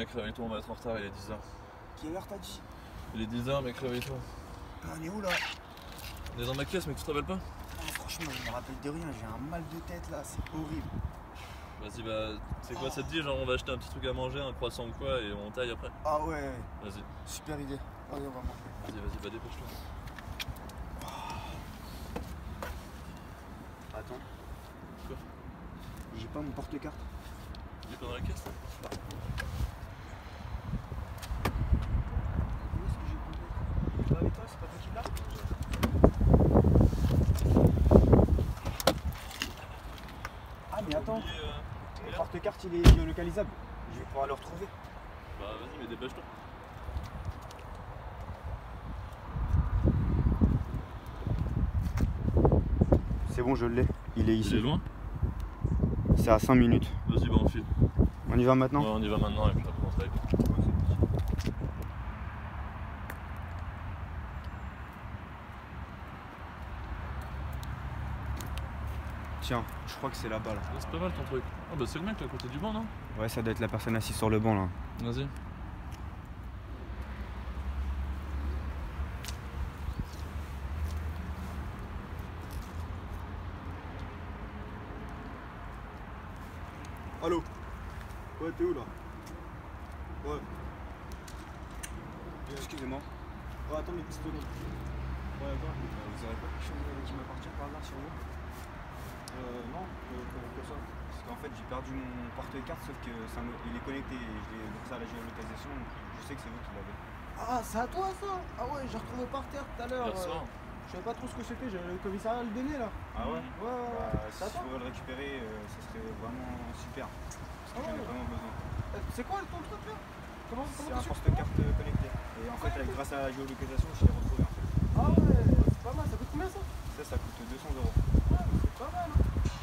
Mec, réveille-toi, on va être en retard, il est 10h. Quelle heure t'as dit? Il est 10h, mec, réveille-toi. On est où là? On est dans ma caisse, mec, tu te rappelles pas? Franchement, je me rappelle de rien, j'ai un mal de tête là, c'est horrible. Vas-y, bah, c'est quoi, ça te dit? Genre, on va acheter un petit truc à manger, un croissant ou quoi, et on taille après? Ah ouais, Vas-y. super idée. Allez, on va manger. Vas-y, bah, dépêche-toi. Attends. Quoi? J'ai pas mon porte-carte. Il est pas dans la caisse, là? Où est-ce que j'ai posé? Il est pas avec toi, c'est pas toi qui l'as? Ah mais attends, le porte-carte il est géolocalisable. Je vais pouvoir le retrouver. Bah vas-y, mais dépêche-toi. C'est bon, je l'ai. Il est Il ici. est loin? C'est à 5 minutes. Vas-y, bah on file. On y va maintenant? Ouais, on y va maintenant et puis après on se taille. Tiens, je crois que c'est là-bas là. C'est pas mal ton truc. Ah bah c'est le mec là à côté du banc, non? Ouais, ça doit être la personne assise sur le banc là. Vas-y. Allô? Ouais, t'es où là? Ouais. Excusez-moi. Ouais, attends, mes pistolets. Ouais, quoi? Vous avez pas quelque chose qui m'appartient par hasard sur vous? Non, que ça. Parce qu'en fait, j'ai perdu mon porte-carte, sauf que il est connecté et je l'ai grâce à la géolocalisation, donc je sais que c'est vous qui l'avez. Ah, c'est à toi ça? Ah ouais, j'ai retrouvé par terre tout à l'heure. Hier soir. Je savais pas trop ce que c'était, j'avais le commissariat à le donner là. Ah ouais? Ouais, Si c'est à je toi? pouvais le récupérer, ça serait vraiment super. Parce que Ah j'en ai ouais. vraiment besoin. C'est quoi ton truc là? Comment C'est un tu porte-carte connecté. Et en fait, grâce à la géolocalisation, je l'ai retrouvé en fait. Ah ouais, c'est pas mal, ça coûte combien ça? Ça coûte 200 €. Ouais, c'est pas mal hein.